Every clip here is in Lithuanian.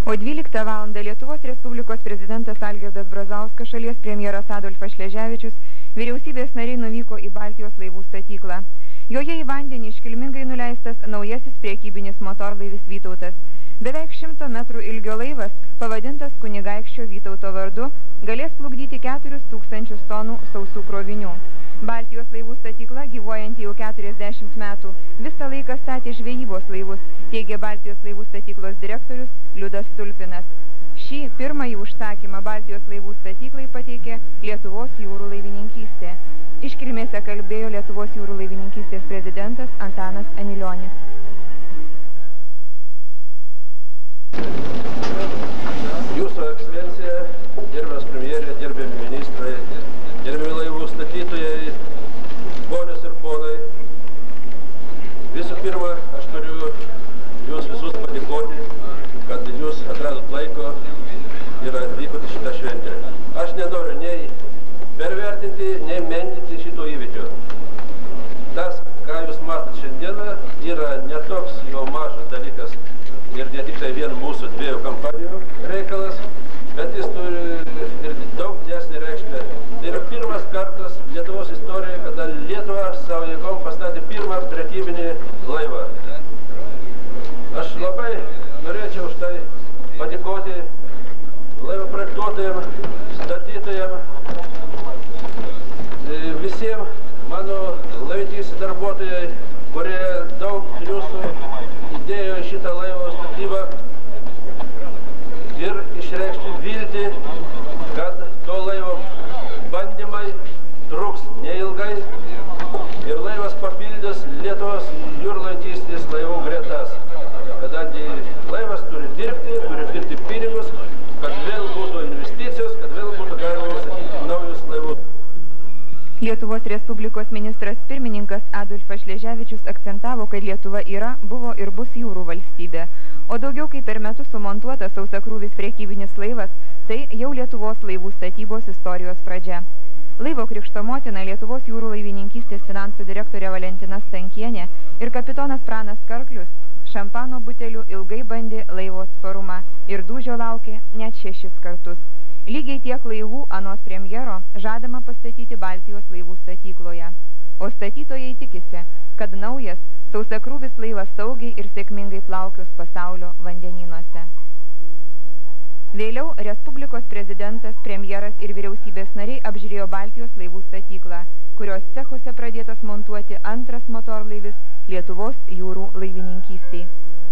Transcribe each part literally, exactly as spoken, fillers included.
O dvyliktą valandą Lietuvos Respublikos prezidentas Algirdas Brazauskas, šalies premjeras Adolfas Šleževičius, vyriausybės nariai nuvyko į Baltijos laivų statyklą. Joje į vandenį iškilmingai nuleistas naujasis priekybinis motorlaivis Vytautas. Beveik šimto metrų ilgio laivas, pavadintas kunigaikščio Vytauto vardu, galės plukdyti keturis tūkstančius tonų sausų krovinių. Baltijos laivų statykla, gyvuojanti jau keturiasdešimt metų, visą laiką statė žvejybos laivus, teigė Baltijos laivų statyklos direktorius Liudas Tulpinas. Šį pirmąjį užsakymą Baltijos laivų statyklai pateikė Lietuvos jūrų laivininkystė. Iškilmėse kalbėjo Lietuvos jūrų laivininkystės prezidentas Antanas Anilionis. Jūsų ekscelencija, gerbiamas premjerė, gerbiami ministrai, gerbiami laivų statytojai, ponios ir ponai, visų pirma, aš turiu jūs visus padėkoti, kad jūs atradot laiko ir atvykote šitą šventę. Aš nenoriu nei pervertinti, nei menkinti šito įvykio. Tas, ką jūs matot šiandieną, yra netoks jau mažas dalykas ir ne tik tai vien mūsų dviejų kampanijų reikalas, bet jis turi ir daug didesnį reikšmę. Tai yra pirmas kartas Lietuvos istorijoje, kada Lietuva savo jėgom pastatė pirmą prekybinį laivą. Aš labai norėčiau už tai padėkoti laivo projektuotojam, statytojam, visiems mano laivininkystės darbuotojai, kurie daug jūsų įdėjo į šitą laivo statybą ir išreikšti viltį, kad to laivo bandymai truks neilgai ir laivas papildys Lietuvos jūrlaivininkystės laivų gretas, kadangi laivas turi dirbti, turi pirkti pinigus, kad vėl būtų investicijos, kad vėl būtų galima užsakyti naujus laivus. Lietuvos Respublikos ministras pirmininkas Adolfas Šleževičius akcentavo, kad Lietuva yra, buvo ir bus jūrų valstybė, o daugiau kaip per metus sumontuotas sausakrūvis prekybinis laivas, tai jau Lietuvos laivų statybos istorijos pradžia. Laivo krikšto motina Lietuvos jūrų laivininkystės finansų direktorė Valentina Stankienė ir kapitonas Pranas Karklius šampano butelių ilgai bandė laivo atsparumą ir dūžio laukė net šešis kartus. Lygiai tiek laivų anot premjero žadama pastatyti Baltijos laivų statykloje. O statytojai tikisi, kad naujas sausakrūvis laivas saugiai ir sėkmingai plaukios pasaulio vandenynuose. Vėliau Respublikos prezidentas, premjeras ir vyriausybės nariai apžiūrėjo Baltijos laivų statyklą, kurios cechuose pradėtas montuoti antras motorlaivis Lietuvos jūrų laivininkystei.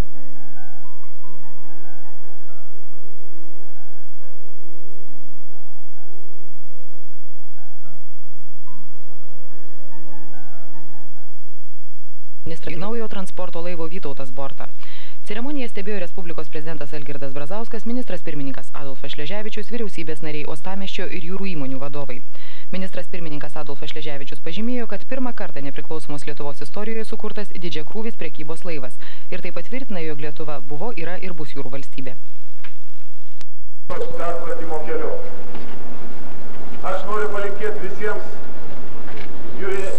Ministrai naujo transporto laivo Vytautas bortą. Ceremoniją stebėjo Respublikos prezidentas Algirdas Brazauskas, ministras pirmininkas Adolfas Šleževičius, vyriausybės nariai uostamiesčio ir jūrų įmonių vadovai. Ministras pirmininkas Adolfas Šleževičius pažymėjo, kad pirmą kartą nepriklausomos Lietuvos istorijoje sukurtas didžiakrūvis prekybos laivas ir taip patvirtina, jog Lietuva buvo, yra ir bus jūrų valstybė. Aš noriu palinkėti visiems jūrų